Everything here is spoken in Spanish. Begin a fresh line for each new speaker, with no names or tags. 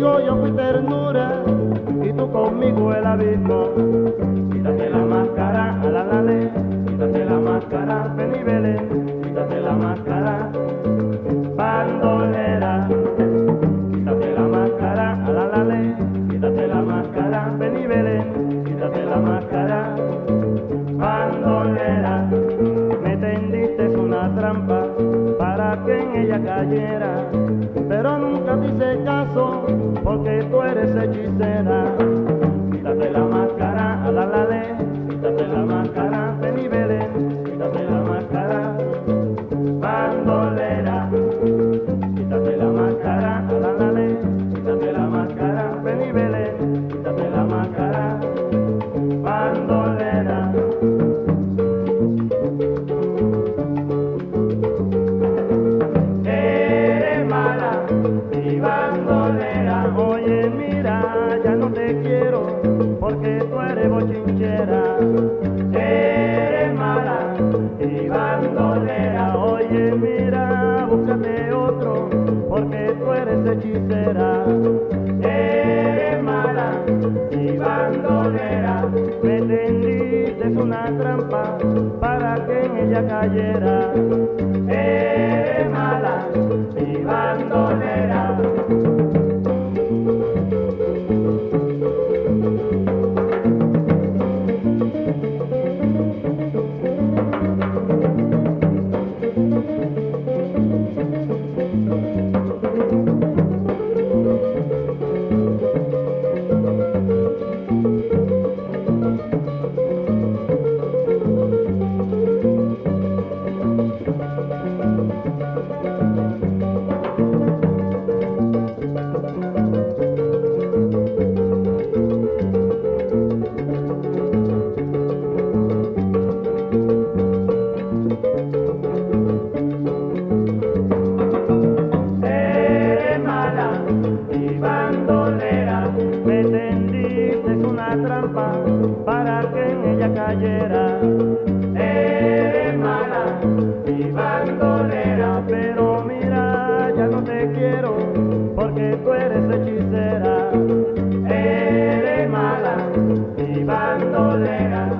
conmigo yo fui ternura y tú conmigo el abismo. Quítate la máscara, alalale, quítate la máscara, ven y vele, quítate la máscara, bandolera. Quítate la máscara, alalale, quítate la máscara, ven y vele, quítate la máscara, bandolera. Me tendiste una trampa para que en ella cayera, pero nunca te hice caso porque tú eres hechicera. Quítate la máscara, alalale, quítate la máscara, ven y vele, quítate la máscara, bandolera. Quítate la máscara, alalale, quítate la máscara, ven y vele, quítate la máscara, bandolera. Eres mala y bandolera, oye mira, ya no te quiero porque tú eres bochinchera. Eres mala y bandolera, oye mira, búscate otro porque tú eres hechicera. Eres mala y bandolera, me tendiste una trampa para que en ella cayera. Eres mala y bandolera. Me tendiste una trampa para que en ella cayera. Eres mala y bandolera, pero mira, ya no te quiero porque tú eres hechicera. Eres mala y bandolera.